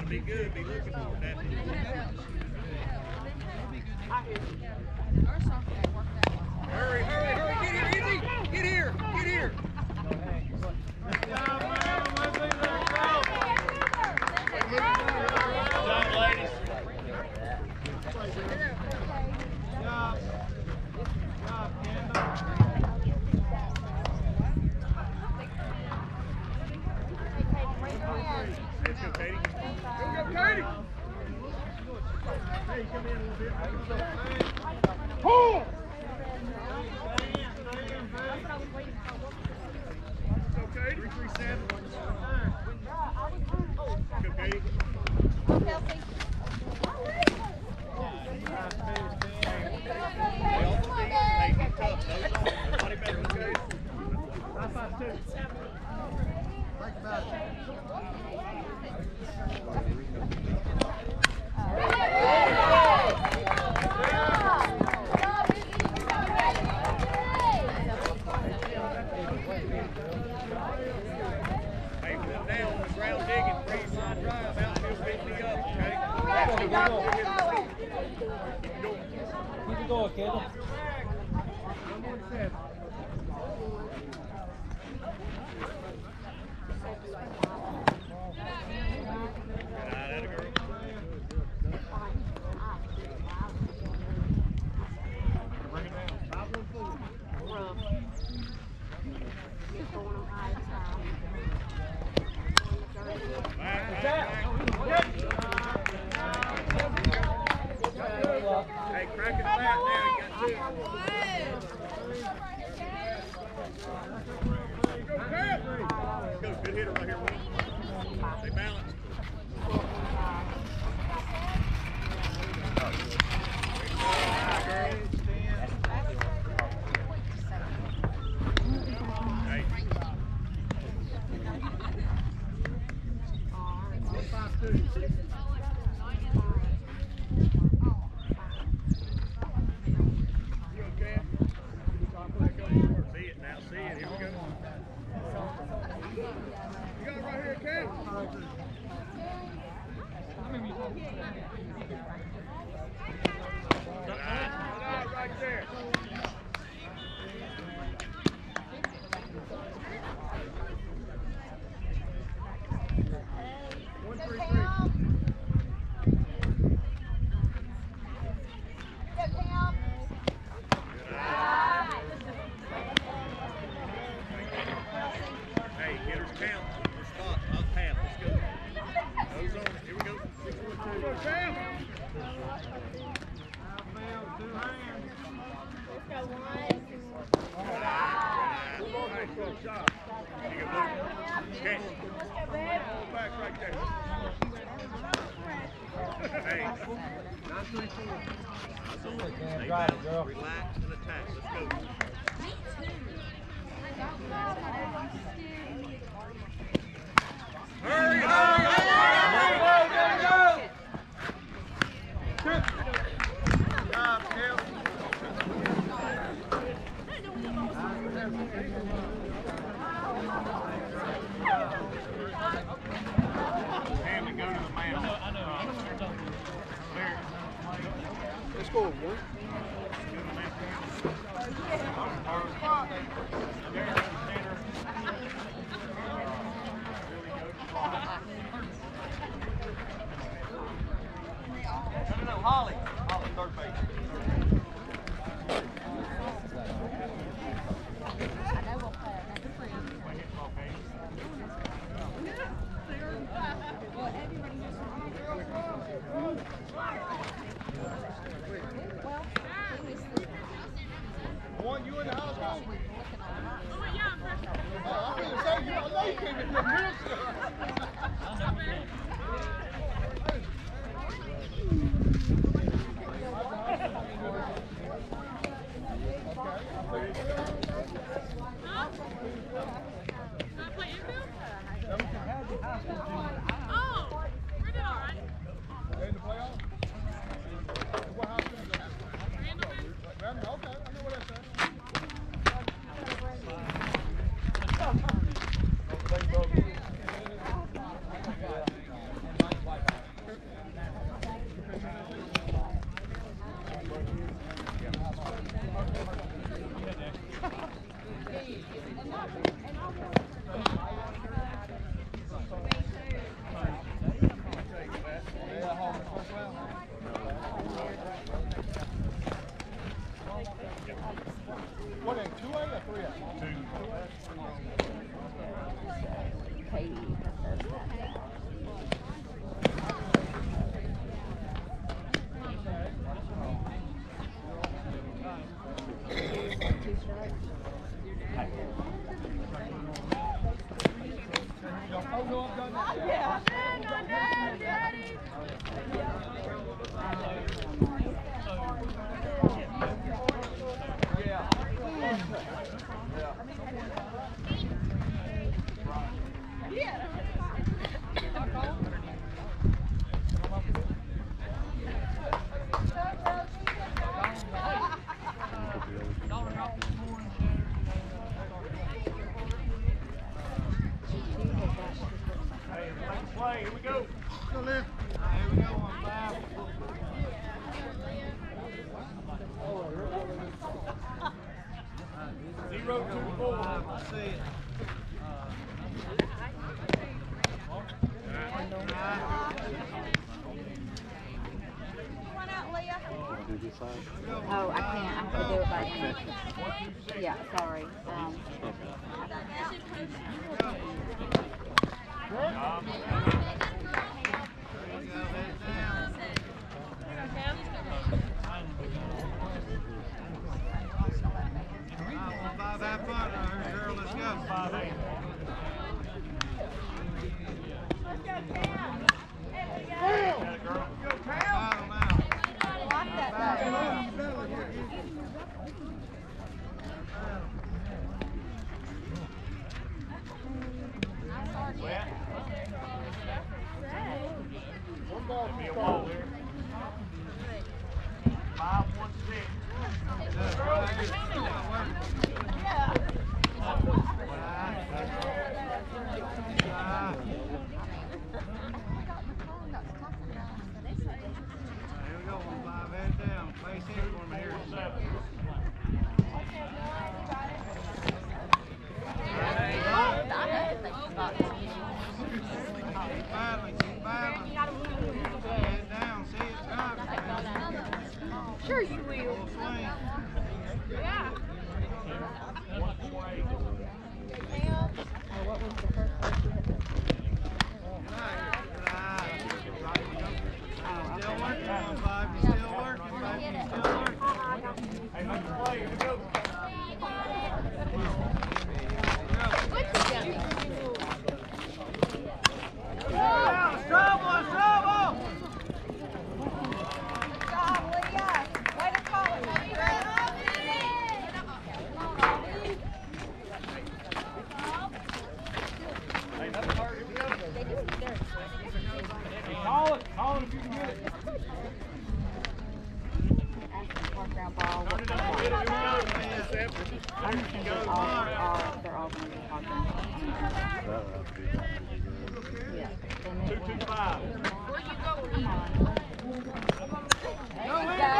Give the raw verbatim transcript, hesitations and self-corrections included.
be good. Be looking for that. Hurry, hurry, hurry. Get here, easy. Get here. Get here. Good job, ladies. Good job. Good job, Kendall. Let's go, Katie. Go, go, Katie. Hey, come in a little bit. Pull! Go, Katie. three three seven. Go, Katie. Hey, get tough. Nobody better, okay? High five, two. Think about it. Hey, put down the ground digging, freeze line drive, outfield pick me up, okay? Keep it going. Keep it going, Kendall. Hey, crack it flat now. You got two. Go, Cap! Let's go. Good hitter right here, Will. Stay balanced. Hey. five two. Right there. One, three, three. Hey, hitters count. We're spot, not half. Let's go. Nose on it. Here we go. Six, one, two. Go, Sam. Two hands. Let's go one. Nice little shot. You can move. Okay. Pull back right there. Hey. nine three four. Stay balanced, relax, and attack. Let's go. Hurry, hurry, hurry! There you go! Good job, Kel. Family, go to the man. I know, I know. Let's go, boy. No, no, no, Holly. Holly, third base. One, you in the house last week. Oh, yeah, I'm perfect. Oh, I'm going to say, you don't know you came in the middle school. go. Go, Liz. Here we go on five. Zero, two, four. I see it. Oh, I can't. I have to do it by hand. Yeah, sorry. Um, Five half fun, girl. Let's go. Five eight. Let's go, Cam. Go, Cam. like that though. One ball, be a wall there. Five, one, six. Sure you will. Yeah. Oh, what was the first place you hit this? Still working on five. You still working, baby. You still working. Hey, let's play. Here we go. It's trouble, it's trouble! Hey, nothing hard. Here we go. Call it. Call it if you can get it. Ball. Turn it up. Here we go. Seven. I'm just thinking they're all, all, they're all going to be hard ground. Yeah. Two, two, five. Come on. Go,